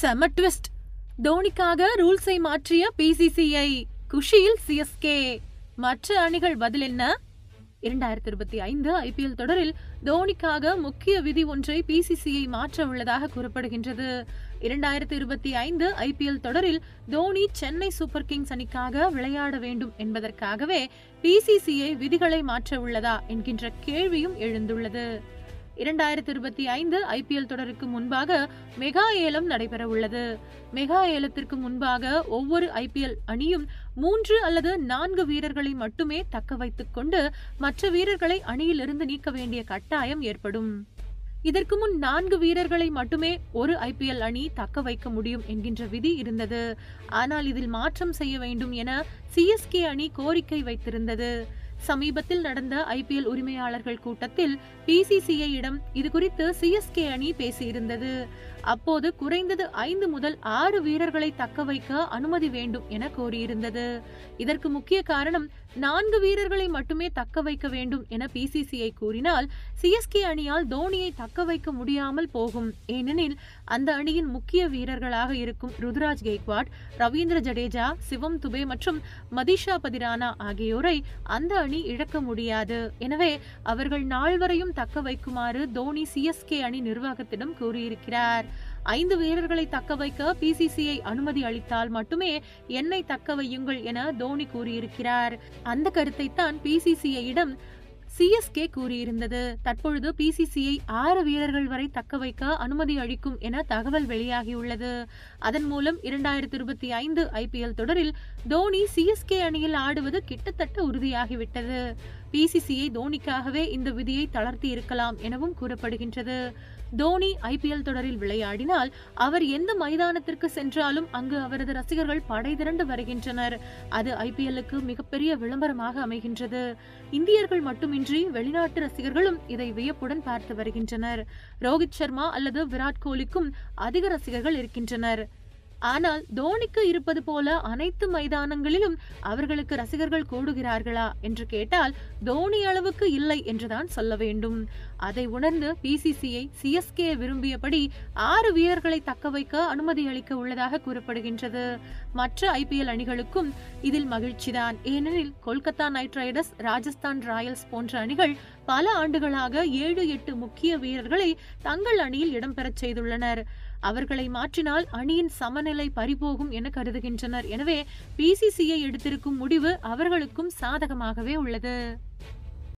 செம ட்விஸ்ட். தோனிக்காக ரூல்ஸை மாற்றிய பிசிசிஐ, குஷியில் சிஎஸ்கே. மற்ற அணிகள் பதில் என்ன? 2025 ஐபிஎல் தொடரில் தோனிக்காக முக்கிய விதி ஒன்றை பிசிசிஐ மாற்ற உள்ளதாக கூறப்படுகின்றது. 2025 ஐபிஎல் தொடரில் தோனி சென்னை சூப்பர் கிங்ஸ் அணிக்காக விளையாட வேண்டும் என்பதற்காகவே பிசிசிஐ விதிகளை மாற்ற உள்ளதா என்கின்ற கேள்வியும் எழுந்துள்ளது. 2025 ஐபிஎல் தொடருக்கு முன்பாக மெகா ஏலம் நடைபெற உள்ளது. மெகா ஏலத்திற்கு முன்பாக ஒவ்வொரு ஐபிஎல் அணியும் 3 அல்லது 4 வீரர்களை மட்டுமே தக்க வைத்துக் கொண்டு மற்ற வீரர்களை அணியிலிருந்து நீக்க வேண்டிய கட்டாயம் ஏற்படும். இதற்கு முன் 4 வீரர்களை மட்டுமே ஒரு ஐபிஎல் அணி தக்க வைக்க முடியும் என்கின்ற விதி இருந்தது. ஆனால் இதில் மாற்றம் செய்ய வேண்டும் என சிஎஸ்கே அணி கோரிக்கை வைத்திருந்தது. சமீபத்தில் நடந்த ஐபிஎல் உரிமையாளர்கள் கூட்டத்தில் பிசிசிஐயிடம் இது குறித்து சிஎஸ்கே அணி பேசியிருந்தது. அப்போது குறைந்தது 5 முதல் 6 வீரர்களை தக்க வைக்க அனுமதி வேண்டும் என கோரியிருந்தது. இதற்கு முக்கிய காரணம் 4 வீரர்களை மட்டுமே தக்க வைக்க வேண்டும் என பிசிசிஐ கூறினால் சிஎஸ்கே அணியால் தோனியை தக்க வைக்க முடியாமல் போகும். ஏனெனில் அந்த அணியின் முக்கிய வீரர்களாக இருக்கும் ருத்ராஜ் கெய்க்வாட், ரவீந்திர ஜடேஜா, சிவம் துபே மற்றும் மதிஷா பதிரானா ஆகியோரை அந்த அணி இழக்க முடியாது. எனவே அவர்கள் நாள் வரையும் தக்க வைக்குமாறு தோனி சிஎஸ்கே அணி நிர்வாகத்திடம் கூறியிருக்கிறார். 5 வீரர்களை தக்க வைக்க பிசிசிஐ அனுமதி அளித்தால் மட்டுமே என்னை தக்க வையுங்கள் என தோனி கூறியிருக்கிறார். அந்த கருத்தை தான் பிசிசிஐயிடம் சிஎஸ்கே கூறியிருந்தது. தற்பொழுது பிசிசிஐ 6 வீரர்கள் வரை தக்க வைக்க அனுமதி அளிக்கும் என தகவல் வெளியாகியுள்ளது. அதன் மூலம் 2025 ஐபிஎல் தொடரில் தோனி சிஎஸ்கே அணியில் ஆடுவது கிட்டத்தட்ட உறுதியாகிவிட்டது. பிசிசிஐ தோனிக்காகவே இந்த விதியை தளர்த்தி இருக்கலாம் எனவும் கூறப்படுகின்றது. தோனி ஐபிஎல் தொடரில் விளையாடினால் அவர் எந்த மைதானத்திற்கு சென்றாலும் அங்கு அவரது ரசிகர்கள் படை திரண்டு வருகின்றனர். அது ஐபிஎல்லுக்கு மிகப்பெரிய விளம்பரமாக அமைகின்றது. இந்தியர்கள் மட்டுமின்றி வெளிநாட்டு ரசிகர்களும் இதை வியப்புடன் பார்த்து வருகின்றனர். ரோஹித் சர்மா அல்லது விராட் கோலிக்கும் அதிக ரசிகர்கள் இருக்கின்றனர். ஆனால் தோனிக்கு இருப்பது போல அனைத்து மைதானங்களிலும் அவர்களுக்கு ரசிகர்கள் கூடுகிறார்களா என்று கேட்டால் தோனி அளவுக்கு இல்லை என்றுதான் சொல்ல வேண்டும். அதை உணர்ந்து பிசிசிஐ சிஎஸ்கே விரும்பியபடி 6 வீரர்களை தக்க வைக்க அனுமதி அளிக்க உள்ளதாக கூறப்படுகின்றது. மற்ற ஐபிஎல் அணிகளுக்கும் இதில் மகிழ்ச்சிதான். ஏனெனில் Kolkata Knight Riders, Rajasthan Royals போன்ற அணிகள் பல ஆண்டுகளாக 7-8 முக்கிய வீரர்களை தங்கள் அணியில் இடம்பெறச் செய்துள்ளனர். அவர்களை மாற்றினால் அணியின் சமநிலை பறிபோகும் என கருதுகின்றனர். எனவே பிசிசிஐ எடுத்திருக்கும் முடிவு அவர்களுக்கும் சாதகமாகவே உள்ளது.